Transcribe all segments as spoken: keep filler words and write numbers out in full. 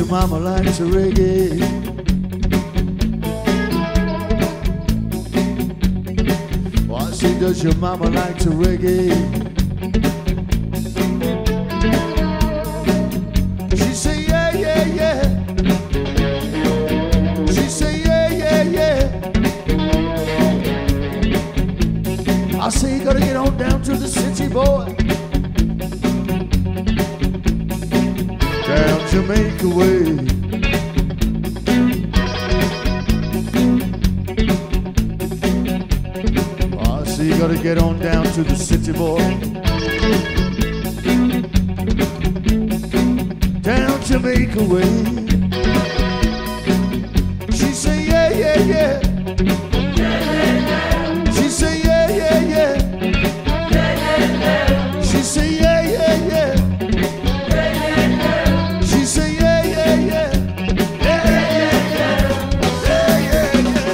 your mama like to reggae? Oh, I say, does your mama like to reggae? She say, yeah, yeah, yeah. She say, yeah, yeah, yeah. I say, you gotta get on down to the city, boy. Down Jamaica way. I say, you gotta get on down to the city, boy. Down Jamaica way. She say, yeah, yeah, yeah. She say, yeah, yeah, yeah. She say, yeah, yeah, yeah. She say, yeah, yeah, yeah. Yeah, yeah, yeah. Yeah, yeah,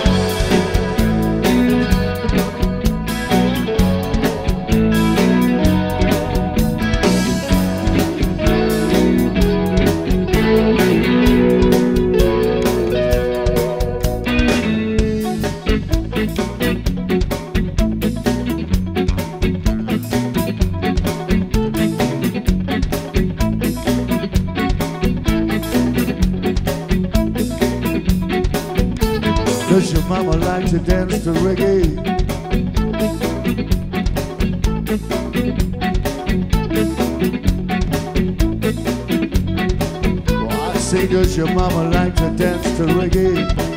does your mama like to dance to reggae? Oh, I say, does your mama like to dance to reggae?